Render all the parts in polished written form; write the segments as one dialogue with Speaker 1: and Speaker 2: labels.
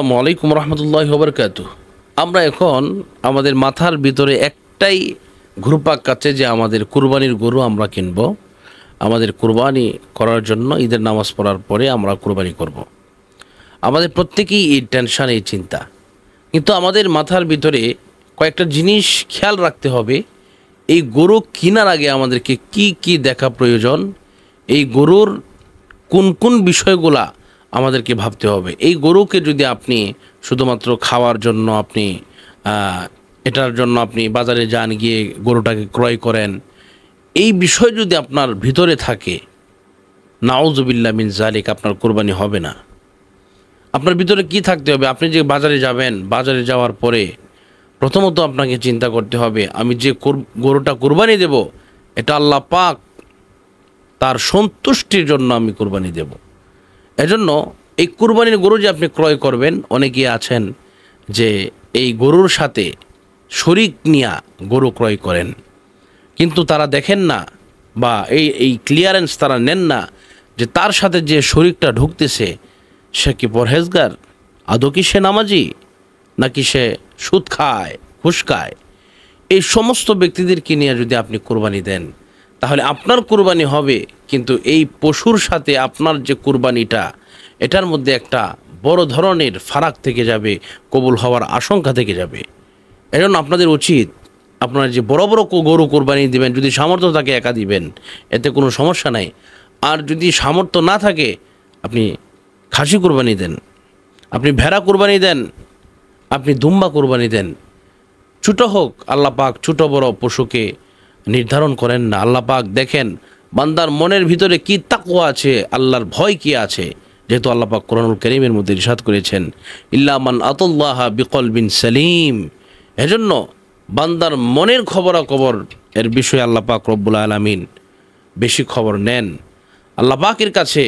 Speaker 1: আসসালামু আলাইকুম রহমতুল্লাহি ওয়া বারাকাতুহু। আমরা এখন আমাদের মাথার ভিতরে একটাই ঘুরপাক কাচ্ছে যে আমাদের কুরবানির গরু আমরা কিনব, আমাদের কুরবানি করার জন্য ঈদের নামাজ পড়ার পরে আমরা কুরবানি করব। আমাদের প্রত্যেকেই এই টেনশন, এই চিন্তা, কিন্তু আমাদের মাথার ভিতরে কয়েকটা জিনিস খেয়াল রাখতে হবে। এই গরু কেনার আগে আমাদেরকে কি কি দেখা প্রয়োজন, এই গরুর কোন কোন বিষয়গুলা আমাদেরকে ভাবতে হবে। এই গরুকে যদি আপনি শুধুমাত্র খাওয়ার জন্য এটার জন্য আপনি বাজারে যান, গিয়ে গরুটাকে ক্রয় করেন, এই বিষয় যদি আপনার ভিতরে থাকে, নাউজুবিল্লাহ মিন জালিক, আপনার কোরবানি হবে না। আপনার ভিতরে কি থাকতে হবে? আপনি যে বাজারে যাবেন, বাজারে যাওয়ার পরে প্রথমত আপনাকে চিন্তা করতে হবে, আমি যে গরুটা কোরবানি দেব, এটা আল্লাহ পাক তার সন্তুষ্টির জন্য আমি কোরবানি দেব। এজন্য এই কুরবানির গরু যে আপনি ক্রয় করবেন, অনেকেই আছেন যে এই গরুর সাথে শরীক নিয়া গরু ক্রয় করেন, কিন্তু তারা দেখেন না বা এই ক্লিয়ারেন্স তারা নেন না যে তার সাথে যে শরীকটা ঢুকতেছে সে কি পরহেজগার, আদৌ কি সে নামাজি, নাকি সে সুদ খায়, ঘুষ খায়। এই সমস্ত ব্যক্তিদেরকে নিয়ে যদি আপনি কোরবানি দেন, তাহলে আপনার কুরবানি হবে, কিন্তু এই পশুর সাথে আপনার যে কুরবানিটা, এটার মধ্যে একটা বড় ধরনের ফারাক থেকে যাবে, কবুল হওয়ার আশঙ্কা থেকে যাবে। এজন্য আপনাদের উচিত, আপনারা যে বড় বড় গরু কোরবানি দিবেন, যদি সামর্থ্য থাকে একা দিবেন, এতে কোনো সমস্যা নাই। আর যদি সামর্থ্য না থাকে, আপনি খাসি কোরবানি দেন, আপনি ভেড়া কোরবানি দেন, আপনি দুম্বা কোরবানি দেন। ছোটো হোক, আল্লাহ পাক ছোটো বড় পশুকে নির্ধারণ করেন না। আল্লাহ পাক দেখেন বান্দার মনের ভিতরে কি তাকওয়া আছে, আল্লাহর ভয় কি আছে। যেহেতু আল্লাহ পাক কোরআনুল কারীমের মধ্যে ইরশাদ করেছেন, ইল্লা মান আতাল্লাহা বিকলবিন সালিম। এজন্য বান্দার মনের খবরাখবর এর বিষয়ে আল্লাহ পাক রব্বুল আলামিন বেশি খবর নেন। আল্লাহ পাকের কাছে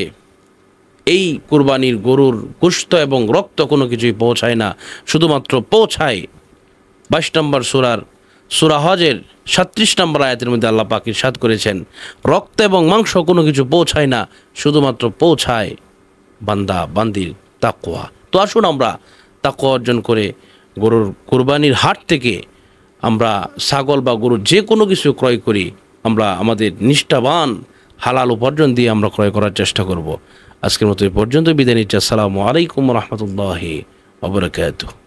Speaker 1: এই কুরবানির গরুর গোশত এবং রক্ত কোনো কিছুই পৌঁছায় না, শুধুমাত্র পৌঁছায় 22 নম্বর সূরা হজের 37 নম্বর আয়াতের মধ্যে আল্লাহ পাক ইরশাদ করেছেন, রক্ত এবং মাংস কোনো কিছু পৌঁছায় না, শুধুমাত্র পৌঁছায় বান্দা বান্দির তাকওয়া। তো আসুন আমরা তাকওয়া অর্জন করে গরুর কুরবানির হাট থেকে আমরা ছাগল বা গরুর যে কোনো কিছু ক্রয় করি, আমরা আমাদের নিষ্ঠাবান হালাল উপার্জন দিয়ে আমরা ক্রয় করার চেষ্টা করব। আজকের মতো এই পর্যন্ত বিদায় নিচ্ছি। আসসালামু আলাইকুম রহমতুল্লাহি ওয়া বারাকাতুহু।